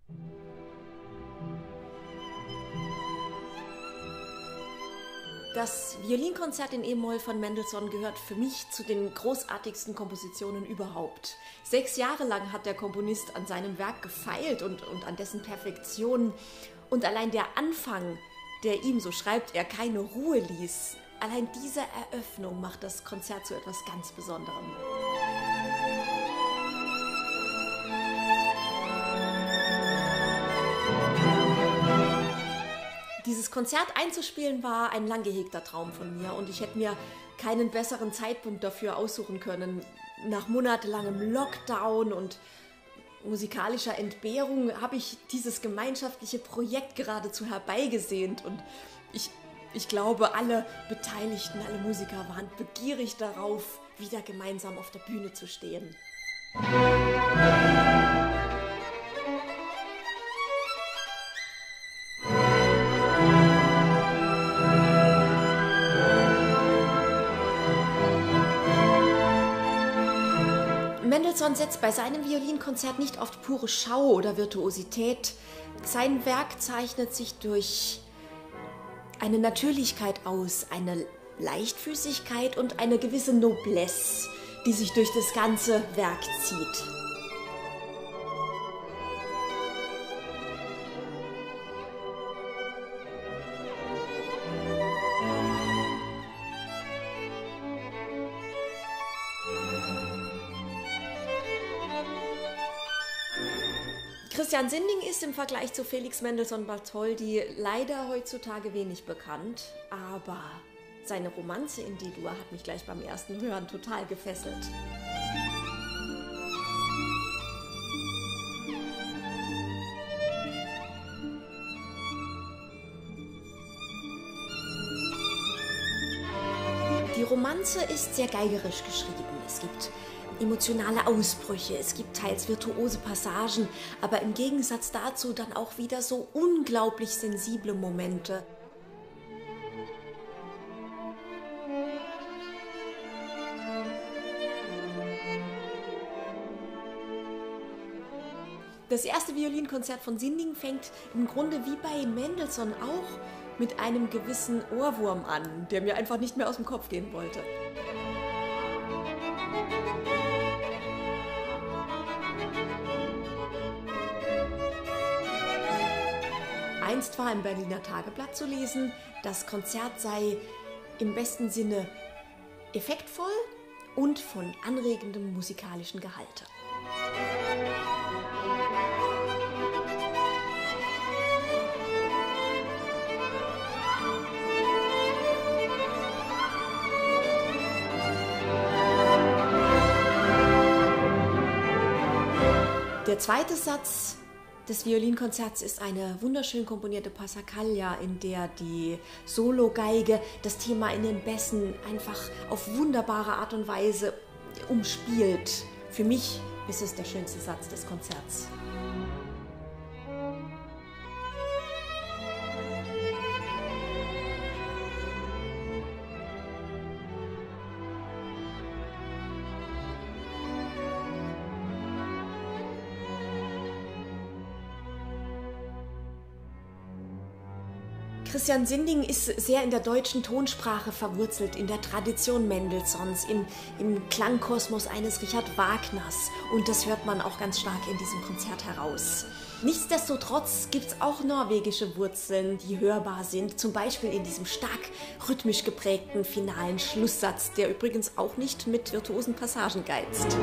Das Violinkonzert in E-Moll von Mendelssohn gehört für mich zu den großartigsten Kompositionen überhaupt. 6 Jahre lang hat der Komponist an seinem Werk gefeilt und an dessen Perfektion. Und allein der Anfang, der ihm, so schreibt er, keine Ruhe ließ, allein diese Eröffnung macht das Konzert zu etwas ganz Besonderem. Dieses Konzert einzuspielen war ein lang gehegter Traum von mir und ich hätte mir keinen besseren Zeitpunkt dafür aussuchen können. Nach monatelangem Lockdown und musikalischer Entbehrung habe ich dieses gemeinschaftliche Projekt geradezu herbeigesehnt und ich glaube, alle Beteiligten, alle Musiker waren begierig darauf, wieder gemeinsam auf der Bühne zu stehen. Mendelssohn setzt bei seinem Violinkonzert nicht auf pure Schau oder Virtuosität. Sein Werk zeichnet sich durch eine Natürlichkeit aus, eine Leichtfüßigkeit und eine gewisse Noblesse, die sich durch das ganze Werk zieht. Christian Sinding ist im Vergleich zu Felix Mendelssohn Bartholdy leider heutzutage wenig bekannt, aber seine Romanze in D-Dur hat mich gleich beim ersten Hören total gefesselt. Die Romanze ist sehr geigerisch geschrieben. Es gibt emotionale Ausbrüche, es gibt teils virtuose Passagen, aber im Gegensatz dazu dann auch wieder so unglaublich sensible Momente. Das erste Violinkonzert von Sinding fängt im Grunde wie bei Mendelssohn auch mit einem gewissen Ohrwurm an, der mir einfach nicht mehr aus dem Kopf gehen wollte. Einst war im Berliner Tageblatt zu lesen, das Konzert sei im besten Sinne effektvoll und von anregendem musikalischen Gehalte. Der zweite Satz des Violinkonzerts ist eine wunderschön komponierte Passacaglia, in der die Sologeige das Thema in den Bässen einfach auf wunderbare Art und Weise umspielt. Für mich ist es der schönste Satz des Konzerts. Christian Sinding ist sehr in der deutschen Tonsprache verwurzelt, in der Tradition Mendelssohns, im Klangkosmos eines Richard Wagners. Und das hört man auch ganz stark in diesem Konzert heraus. Nichtsdestotrotz gibt es auch norwegische Wurzeln, die hörbar sind. Zum Beispiel in diesem stark rhythmisch geprägten finalen Schlusssatz, der übrigens auch nicht mit virtuosen Passagen geizt.